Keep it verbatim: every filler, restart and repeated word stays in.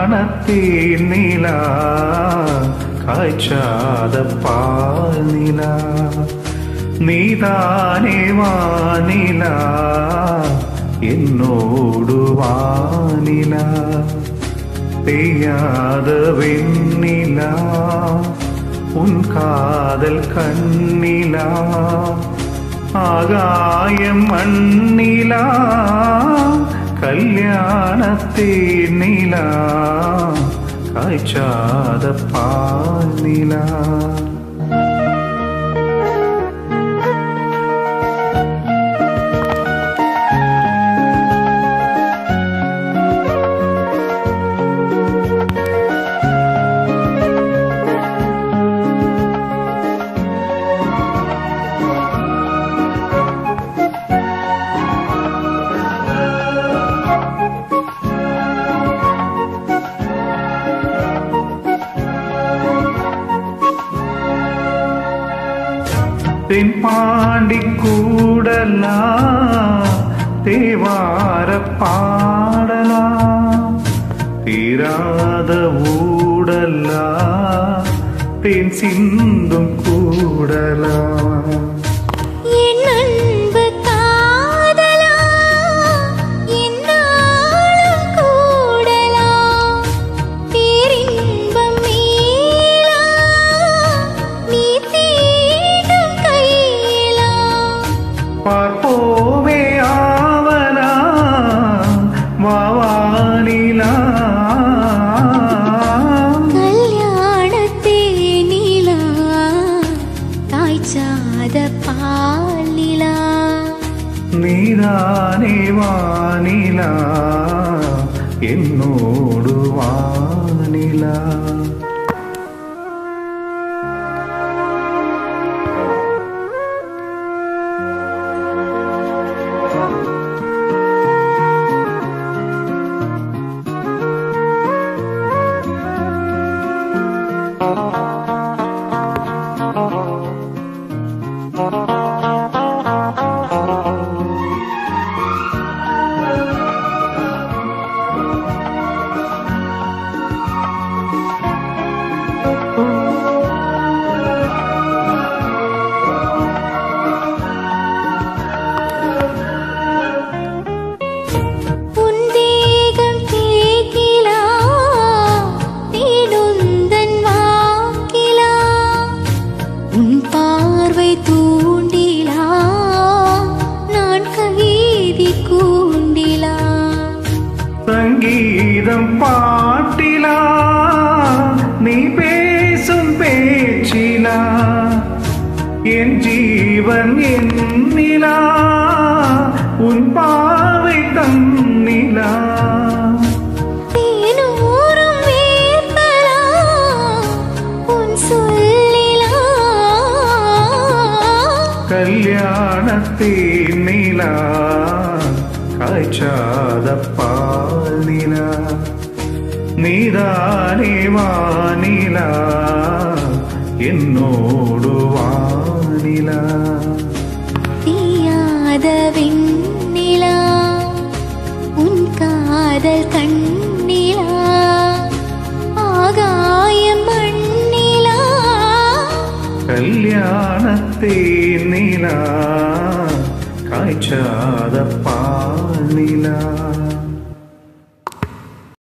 கல்யாணத்தேன் நிலா காய்ச்சாத பால் நிலா நீதானே வானிலா என்னோடு வானிலா பெய்யாத வெண்ணிலா உன் காதல் கண்ணிலா ஆகாயம் மண்ணிலா கல்யாணத்தேன் நிலா காய்ச்சாத பால் நிலா தென்பாண்டி கூடலா தேவார பாடலா தீராத ஊடலா தேன் சிந்தும் கூடலா பார்ப்போமே ஆவலா வாவானிலா கல்யாணத்தேன் நிலா காய்ச்சாத பால் நிலா நீதானே வானிலா என்னோடு வானிலா தூண்டிலா நான் கைதி கூண்டிலா சங்கீதம் பாட்டிலா நீ பேசும் பேச்சிலா என் ஜீவன் என்னிலா உன் பாவை தன்னிலா கல்யாணத்தேன் நிலா காய்ச்சாத பால் நிலா நீதானே வானிலா என்னோடு வானிலா தீயாத வெண்ணிலா உன் காதல் கண்ணிலா ஆகாயம் மண்ணிலா கல்யாணத்தேன் நிலா காய்ச்சாத பால் நிலா